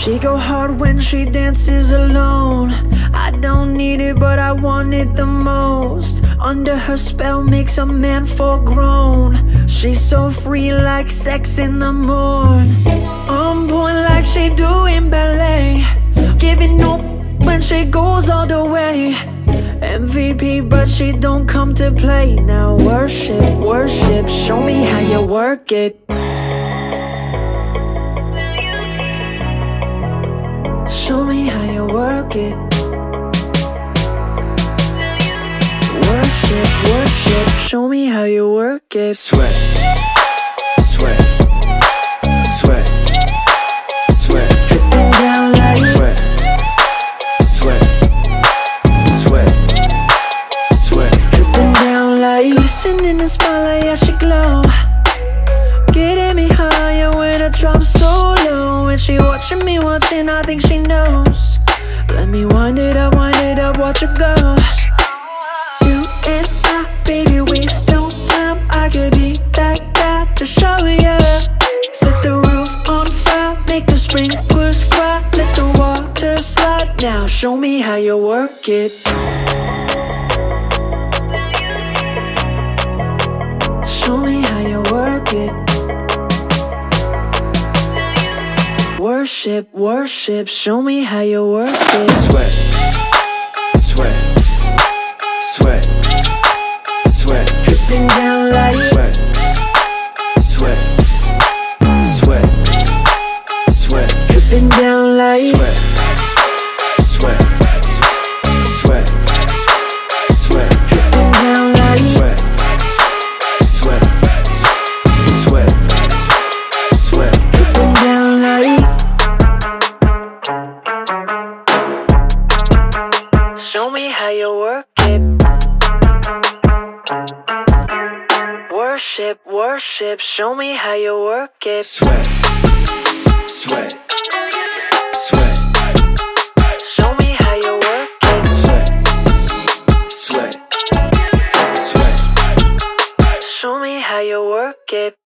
She go hard when she dances alone. I don't need it, but I want it the most. Under her spell makes a man full grown. She's so free like sex in the morn. On point like she doing ballet. Giving up when she goes all the way. MVP, but she don't come to play. Now worship, worship, show me how you work it. Show me how you work it. Worship, worship, show me how you work it. Sweat, sweat, sweat, sweat, dripping down like sweat, sweat, sweat, sweat, dripping down like. Listen in the spotlight, yeah, she glow. Getting me higher when I drop so low. And she watching me one thing, I think she knows. Let me wind it up, watch her go. You and I, baby, waste no time. I could be that guy to show ya. Set the roof on fire, make the sprinklers cry. Let the water slide, now show me how you work it. Show me how you work it. Worship, worship, show me how you work it. Sweat, sweat, sweat, sweat, dripping down like sweat, sweat, sweat, sweat, dripping down like sweat, sweat, sweat, sweat, dripping down like sweat, sweat, sweat, sweat, dripping down like. Show me how you work it. Worship, worship, show me how you work it. sweat, sweat.